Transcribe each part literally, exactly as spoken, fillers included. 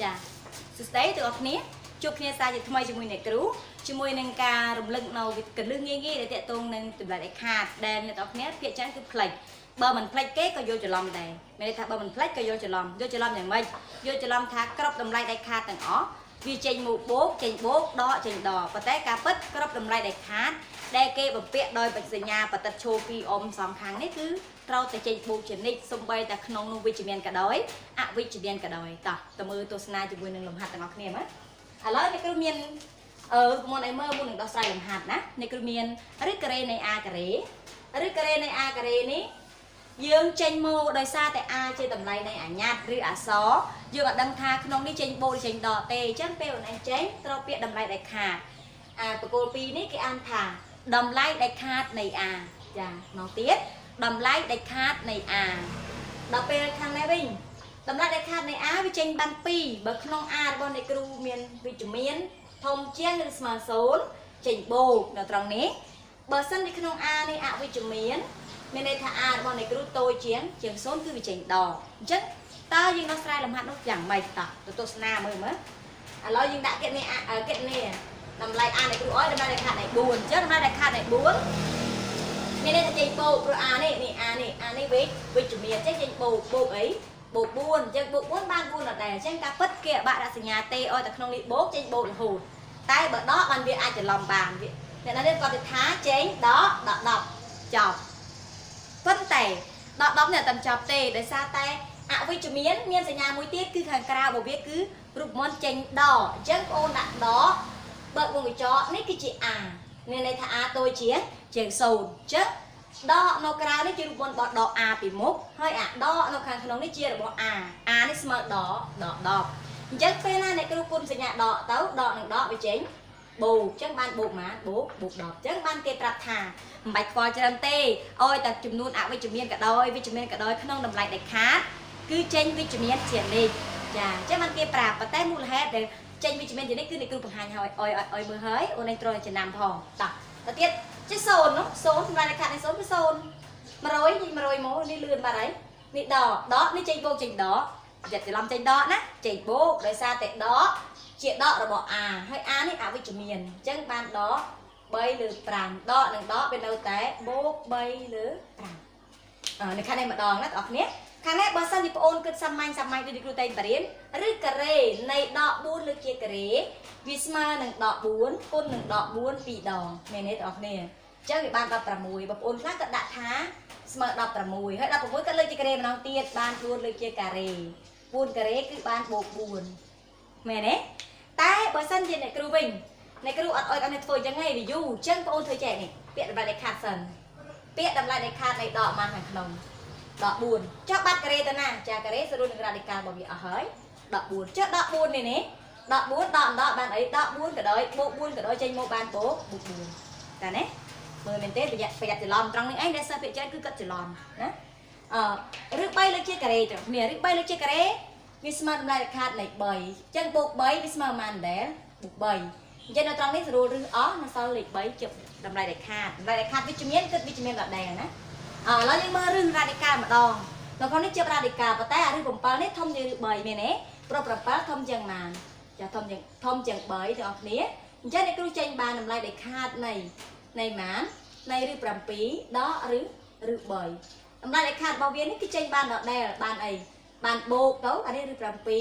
ចាសួស្តីទាំងអស់គ្នាជួបគ្នាសាជាថ្មីជាមួយអ្នកគ្រូជាមួយនឹងការរំលឹកនៅកលឹះងាយងាយដែលតាក់ទងនឹងតម្លៃឯខាតដែលអ្នកទាំងអស់គ្នាភាគច្រើនគឺផ្លេចបើមិនផ្លេចគេក៏យល់ច្រឡំដែរមានន័យថាបើមិនផ្លេចក៏យល់ច្រឡំយល់ច្រឡំយ៉ាងម៉េចយល់ច្រឡំថាគ្រប់តម្លៃឯខាតទាំងអស់វាចេញមកបូកចេញបូកដកចេញដកប៉ុន្តែការពិតគ្រប់តម្លៃឯខាតដែលគេបំពាក់ដោយបច្សញ្ញាបតិតឈោពីអ៊ំសងខាងនេះគឺត្រូវតែចេញបូកជានិច្ចសំបីតែក្នុងនោះវិជ្ជមានក៏ដោយអវិជ្ជមានក៏ដោយតោះតើមើលទស្សនាជាមួយនឹងលំហាត់ទាំងអស់គ្នាមើលឥឡូវអ្នកគ្រូមានអឺមុនឲ្យមើលមុននឹងដោះស្រាយលំហាត់ណាអ្នកគ្រូមានឬការ៉េនៃ a ការ៉េឬការ៉េនៃ a ការ៉េនេះយើងចេញមកដោយសារតែ a ជាតម្លៃនៃអញ្ញត្តិឬអក្សរយើងអត់ដឹងថាក្នុងនេះចេញបូកឬចេញដកទេអញ្ចឹងពេលអូនឯងចេញត្រូវពាក្យតម្លៃដែលខាតអាបកគោលពីរនេះគេអានថាតម្លៃដែលខាតនៃ a ចាមកទៀតតម្លៃដែលខាតនៃ a ដល់ពេលខាងនេះវិញតម្លៃដែលខាតនៃ a វាចេញបានពីរបើក្នុង a របស់អ្នកគ្រូមានវិជ្ជមានធំជាងឬស្មើសូន្យចេញបូកនៅត្រង់នេះបើសិននៅក្នុង a នេះអវិជ្ជមានមានន័យថា a របស់អ្នកគ្រូតូចជាងជាងសូន្យគឺវាចេញដកអញ្ចឹងតើយើងដោះស្រាយលំហាត់នោះយ៉ាងម៉េចតោះទៅទស្សនាមើលមើលឥឡូវយើងដាក់គណនីគណនីតម្លៃ a អ្នកគ្រូអើយតម្លៃដែលខាតនៃបួនអញ្ចឹងតម្លៃដែលខាតនៃបួនមានន័យថាចេញបូកព្រោះ a នេះនេះ a នេះ a នេះវិជ្ជវិជ្ជមានអញ្ចឹងចេញបូកបូកអីបូកបួនអញ្ចឹងបូកបួនបានបួនដដែលអញ្ចឹងការពិតគេបាក់ដាក់សញ្ញាទេអោយតែក្នុងនេះបូកចេញបូករហូតតែបើដកបានវាអាចច្រឡំបានវាអ្នកណានេះគាត់ទៅថាចេញដកដកដប់ចប់ប៉ុន្តែដកដប់នេះអត់តែចប់ទេដោយសារតែអវិជ្ជមានមានសញ្ញាមួយទៀតគឺខាងក្រៅរបស់វាគឺរូបមន្តចេញដកអញ្ចឹងបងអូនដាក់ដកបើកវងកញ្ចក់នេះគឺជា a មានន័យថា a តូចជាងជាងសូន្យអញ្ចឹងដកនៅក្រៅនេះជារូបមន្តបដក a ពីមុខហើយអាដកនៅខាងក្នុងនេះជារបស់ a a នេះស្មើដកដកដកអញ្ចឹងពេលណាអ្នកគ្រូគុណសញ្ញាដកទៅដកនឹងដកវាចេញបូកអញ្ចឹងបានបូកមកបូកបូកដកអញ្ចឹងបានគេប្រាប់ថាមិនបាច់ខ្វល់ច្រើនទេអោយតែចំនួនអវិជ្ជមានក៏ដោយវិជ្ជមានក៏ដោយក្នុងតម្លៃដែលខាតគឺចេញវិជ្ជមានជានិច្ចចាអញ្ចឹងបានគេប្រាប់ប៉ុន្តែមូលហេតុដែលចេញវិជ្ជមានជានិច្ចគឺអ្នកគ្រូបង្ហាញឲ្យអោយអោយមើលហើយអូនឯងត្រូវចំណាំផងតោះទៅទៀតចេះសូន្យនោះសូន្យតម្លៃដែលខាតនៃសូន្យគឺសូន្យ100នេះ100មកនេះលឿនបាត់ហើយនេះដកដកនេះចេញបូកចេញដកចិត្តច្រឡំចេញដកណាចេញបូកដោយសារតែដកជាដករបស់ a ហើយ a នេះអវិជ្ជមានអញ្ចឹងបានដក3លើ5ដកនឹងដកវានៅតែបូក3លើ5អឺនៅខាងនេះម្ដងណាបងប្អូនគ្នាខាងនេះបើសិនជាបងអូនគិតសាមញ្ញសាមញ្ញដូចគ្រូតែងបរៀនឬការ៉េនៃដក4លើជាការ៉េវាស្មើនឹងដក4គុណនឹងដក4ពីរដងមានទេបងប្អូនគ្នាអញ្ចឹងវាបានដក6បងប្អូនខ្លះក៏ដាក់ថាស្មើដក6ហើយដក6ក៏លើជាការ៉េម្ដងទៀតបាន4លើជាការ៉េ4ការ៉េគឺបានបូក4មែនទេតែបើសិនជាអ្នកគ្រូវិញអ្នកគ្រូអត់អោយអត់អ្នកធ្វើអញ្ចឹងទេវាយូរអញ្ចឹងបងអូនធ្វើចេះនេះពាក្យតម្លៃដែលខាតសិនពាក្យតម្លៃដែលខាតនៃដកបានខាងក្នុងដក4ចុះបាត់ការ៉េទៅណាចាការ៉េសរុបនឹងរ៉ាឌីកាល់របស់វាអស់ហើយដក4ចុះដក4នេះនេះដក4ដកដកបានអីដក4ក៏ដោយបូក4ក៏ដោយចេញមកបានបូកបូក4តែណាមើលមែនទេប្រយ័ត្នប្រយ័ត្នច្រឡំត្រង់នេះឯងដែលសិស្សភាគច្រើនគឺគាត់ច្រឡំណាអឺឬ3លើកជាការ៉េទៅគ្នាឬ3លើកជាការ៉េវាស្មើតម្លៃដែលខាតនៃ3អញ្ចឹងបូក3វាស្មើប៉ុន្មានដែរបូក3អញ្ចឹងនៅត្រង់នេះសរុបឬអស់នៅសល់លេខ3ជិបតម្លៃដែលខាតតម្លៃដែលខាតវិជ្ជមានគឺវិជ្ជមានដដែលណាអឺឥឡូវយើងមើលរឿងរ៉ាឌីកាល់ម្ដងនៅក្នុងនេះជិបរ៉ាឌីកាល់ប៉ុន្តែអារឿង7នេះធំជាងឬ3មែនទេព្រោះ7ធំជាងប៉ុន្មានចាធំជាងធំជាង3ទាំងអស់គ្នាអញ្ចឹងអ្នកគ្រូចេញបានតម្លៃដែលខាតនៃនៃប៉ុន្មាននៃឬ7ដកឬឬ3តម្លៃដែលខាតរបស់វានេះគឺចេញបានដដែលបានអីបានបូកទៅអានេះឬ7ដកឬ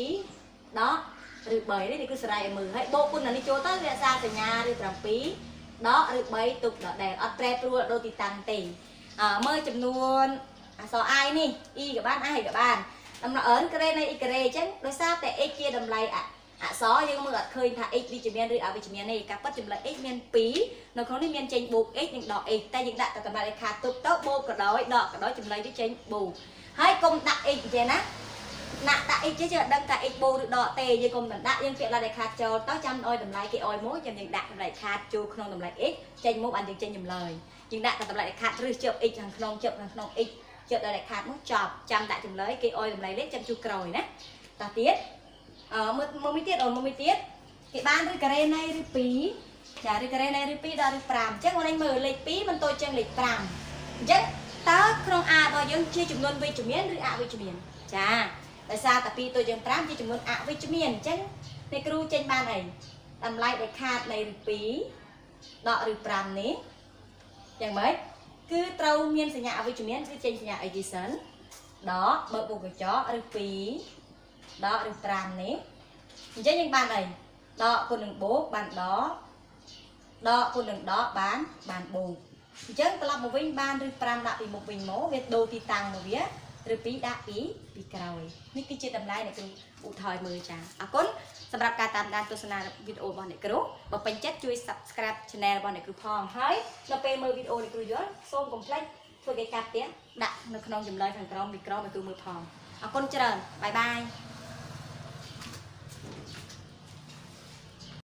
3នេះគឺស្រ័យឲ្យមើលហើយបូកគុណអានេះចូលទៅវាសារសញ្ញាឬ7ដកឬ3ទុកដដែលអត់ប្រែប្រួលដូចទីតាំងទេអឺមើលចំនួនអក្សរ i នេះ e ក៏បាន i ក៏បានតម្រូវអឺនការ៉េនៃ e ការ៉េអញ្ចឹងដោយសារតែ x ជាតម្លៃអក្សរយើងមើលអត់ឃើញថា x វិជ្ជមានឬអវិជ្ជមានទេការពិតចម្លើយ x មាន2នៅក្នុងនេះមានចេញបូក x និងដក x តែយើងដាក់តែតម្លៃដែលខាតទុកទៅបូកក៏ដោយដកក៏ដោយចម្លើយវាចេញបូកហើយកុំដាក់ x អញ្ចឹងណាដាក់ដាក់ x ចេះអត់ដឹងថា x បូកឬដកទេយើងកុំដាក់យើងពាក្យឡាដែលខាតចូលទៅចាំឲ្យតម្លៃគេអោយមកចាំយើងដាក់តម្លៃខាតចូលក្នុងតម្លៃ x ចេញមកបានយើងចេញចម្លើយយើងដាក់តែតម្លៃដែលខាតឬជើប x ខាងក្នុងជើបខាងក្នុង x ជើបដែលខាតមកចប់ចាំដាក់ចម្លើយគេអោយតម្លៃលេខចាំជួសក្រោយណាតោះទៀតអឺមើលមួយទៀតអូនមួយទៀតគេបានឬការ៉េនៃឬ2ចាឬការ៉េនៃឬ2ដល់ឬ5អញ្ចឹងអូនឯងមើលលេខ2មិនតូចជាងលេខ5អញ្ចឹងតើក្នុង a របស់យើងជាចំនួនវិជ្ជមានឬអវិជ្ជមានចា tại sao tại vì tôi dừng pram chỉ muốn ạ với chấm miền chứ này kêu trên ban này làm lại để khát này được phí đọ được pram ní chẳng mấy cứ trâu miên sẽ nhạ với chấm miền cứ trên sẽ nhạ ở gì sớn đó bờ bụng của chó được phí đó được pram ní chứ những ban này đó con đừng bố bàn đó đó con đừng đó bán bàn bù chứ có làm một vinh ban được pram đã bị một bình mố việc đồ thì tăng một vía rồi phí đã phí bị càyนี่คือชื่อตำรายเนี่ยคืออุทอยมือจ้าอ่ะคนสำหรับการตามการโฆษณาวิดีโอบอลเนี่ยกรุ๊ปบอกเป็นเจ็ดช่วย subscribe channel บอลเนี่ยคือพองเฮ้ยเราเป็นมือวิดีโอเนี่ยคือเยอะส้มคอมเพล็กซ์ช่วยการเตี้ยดักในขนมจำเลยทางกรองมีกรองเป็นคือมือพองอ่ะคนเจริญบายบาย